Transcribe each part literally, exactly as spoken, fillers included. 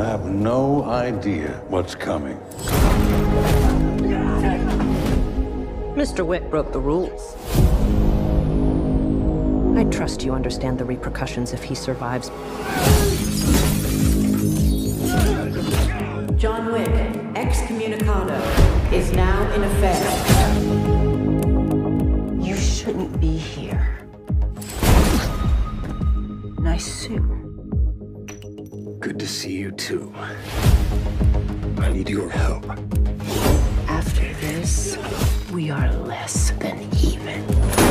have no idea what's coming. Mister Wick broke the rules. I trust you understand the repercussions if he survives. John Wick, excommunicado, is now in effect. You shouldn't be here. Nice suit. Good to see you, too. I need your help. After this, we are less than even.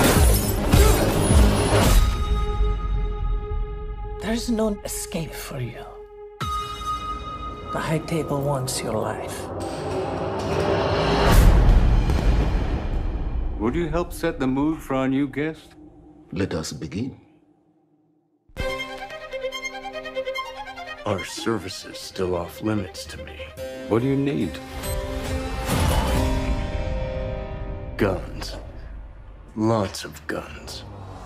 There's no escape for you. The High Table wants your life. Would you help set the mood for our new guest? Let us begin. Our service is still off limits to me. What do you need? Guns. Lots of guns.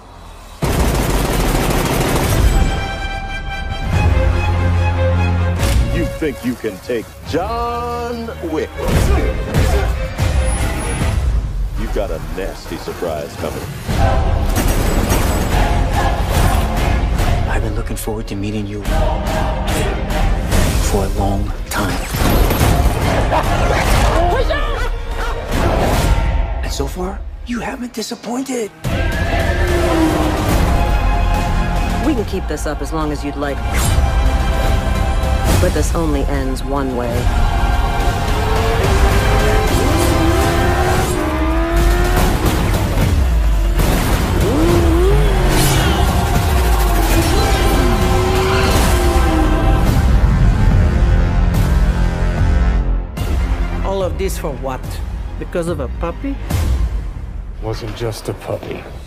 You think you can take John Wick? You've got a nasty surprise coming. I've been looking forward to meeting you for a long time. And so far, you haven't disappointed. We can keep this up as long as you'd like. But this only ends one way. All of this for what? Because of a puppy? Wasn't just a puppy.